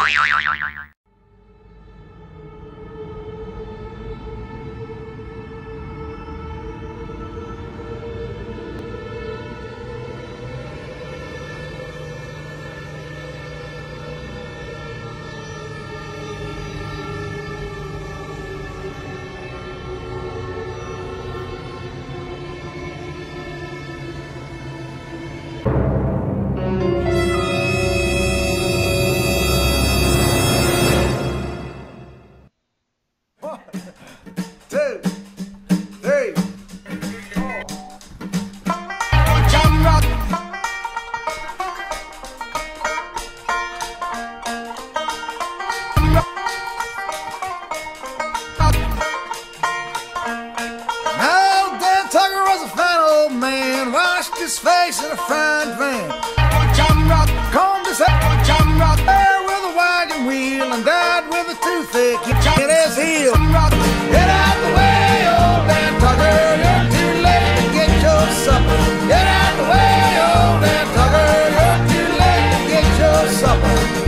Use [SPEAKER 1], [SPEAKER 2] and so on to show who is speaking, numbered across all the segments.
[SPEAKER 1] His face in a frying pan. Jamrock, combed his hair. Jamrock, hair with a wagon wheel and died with a toothache in his heel. Get out the way, old Dan Tucker, you're too late to get your supper. Get out the way, old Dan Tucker, you're too late to get your supper.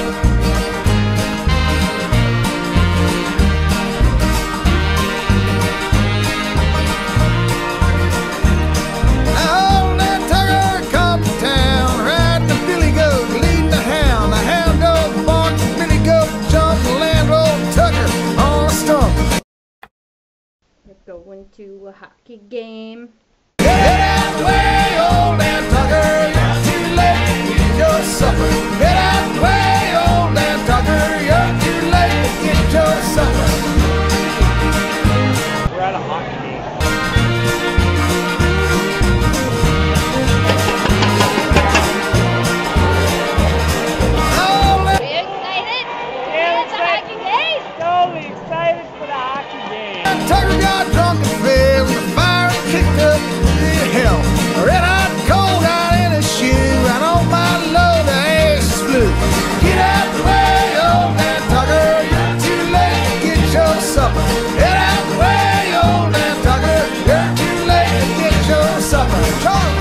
[SPEAKER 2] Going to a hockey game.
[SPEAKER 1] Get out the way, old Dan Tucker, you're too late to get your supper. Get out the way, old Dan Tucker, you're too late to get your supper.
[SPEAKER 3] We're at a hockey game.
[SPEAKER 2] Are you excited?
[SPEAKER 3] Yeah,
[SPEAKER 2] it's a hockey game.
[SPEAKER 3] Totally excited for the hockey game.
[SPEAKER 1] Dan Tucker got drunk and fell in the fire and kicked up the hell. Red hot cold out in his shoe, and on my load the ass flew. Get out the way, old Dan Tucker, you're too late to get your supper. Get out the way, old Dan Tucker, you're too late to get your supper. Charlie.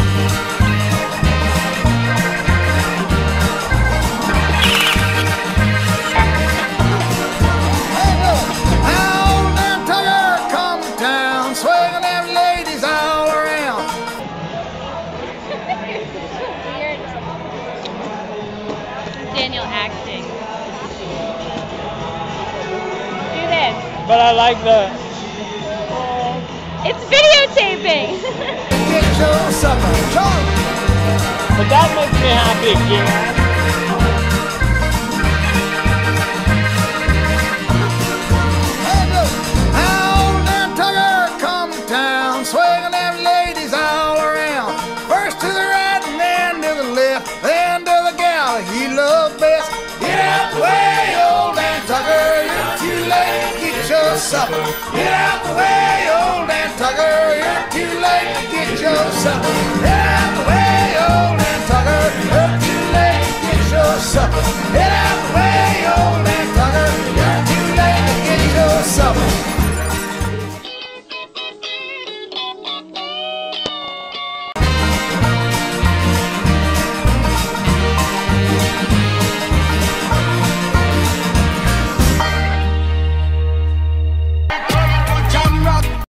[SPEAKER 2] Daniel acting. Do this.
[SPEAKER 3] But I like the...
[SPEAKER 2] It's videotaping.
[SPEAKER 1] Get your supper.
[SPEAKER 3] But that makes me happy again.
[SPEAKER 1] Old Dan Tucker come to town, swinging them ladies all around. First to the right and then to the left, then to the gal he loved best. Get out the way, old Dan Tucker, you're too late to get your supper. Get out the way, old Dan Tucker, you're too late to get your supper. Get out the way, old Dan Tucker, you're too late to get your supper. Get out the way, old Dan Tucker, you're too late to get your supper.